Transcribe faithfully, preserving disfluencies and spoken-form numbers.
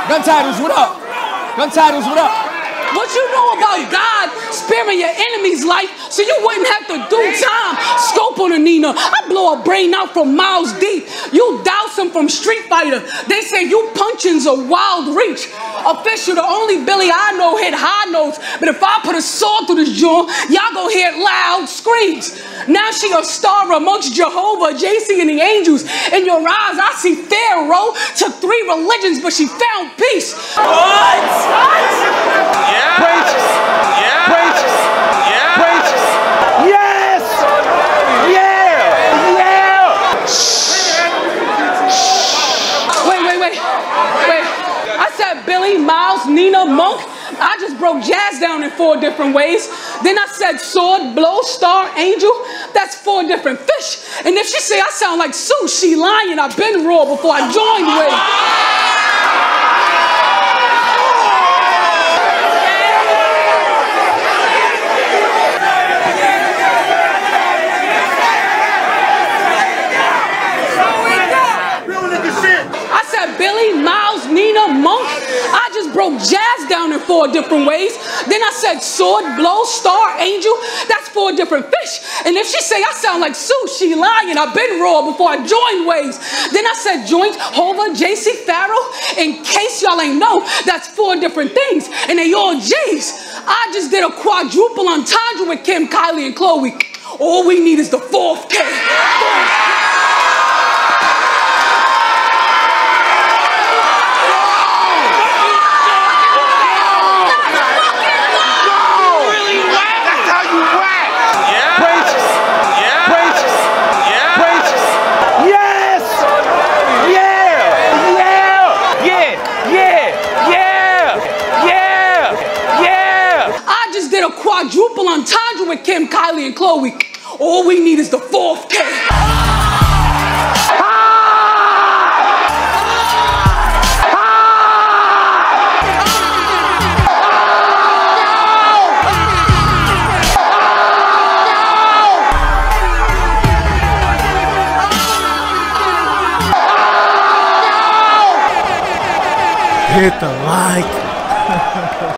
Gun titles, what up? Gun titles, what up? What you know about God sparing your enemy's life so you wouldn't have to do time? Scope on a Nina. I blow a brain out from miles deep. You douse him from Street Fighter. They say you punching's a wild reach. Official, the only Billy I know hit high notes. But if I put a sword through this joint, y'all gon' hear loud screams. Now she a star amongst Jehovah, J C and the angels. In your eyes, I see Pharaoh. Took three religions, but she found peace. What? What? Yeah. Preach. Yeah. Preach. Yeah. Preach. Yes. Yeah. Yeah. Wait, wait, wait. Wait. I said Billy, Miles, Nina, Monk. I just broke jazz down in four different ways. Then I said sword, blow, star, angel. That's four different fish. And if she say I sound like Sue, she lying. I've been raw before I joined with. Billy, Miles, Nina, Monk. I just broke jazz down in four different ways. Then I said sword, blow, star, angel. That's four different fish. And if she say I sound like Sue, she lying. I've been raw before I joined ways. Then I said joint, Hova, J C, Pharaoh. In case y'all ain't know, that's four different things. And they all J's. I just did a quadruple entendre with Kim, Kylie, and Chloe. All we need is the fourth K. A quadruple entendre with Kim, Kylie, and Chloe. All we need is the fourth K. Hit the like.